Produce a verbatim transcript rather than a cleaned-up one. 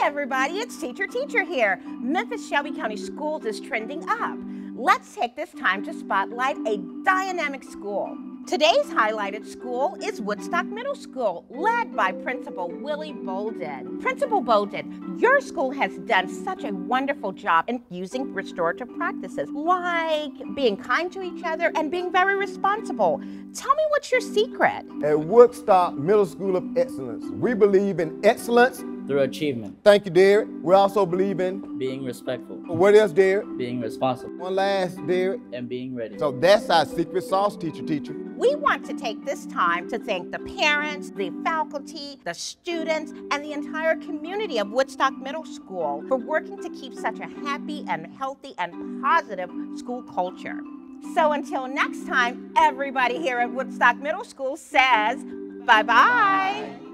everybody, it's Teacher Teacher here. Memphis-Shelby County Schools is trending up. Let's take this time to spotlight a dynamic school. Today's highlighted school is Woodstock Middle School, led by Principal Willie Bolden. Principal Bolden, your school has done such a wonderful job in using restorative practices, like being kind to each other and being very responsible. Tell me what's your secret? At Woodstock Middle School of Excellence, we believe in excellence through achievement. Thank you, Derek. We also believe in being respectful. What else, Derek? Being responsible. One last, Derek. And being ready. So that's our secret sauce, Teacher Teacher. We want to take this time to thank the parents, the faculty, the students, and the entire community of Woodstock Middle School for working to keep such a happy and healthy and positive school culture. So until next time, everybody here at Woodstock Middle School says bye-bye.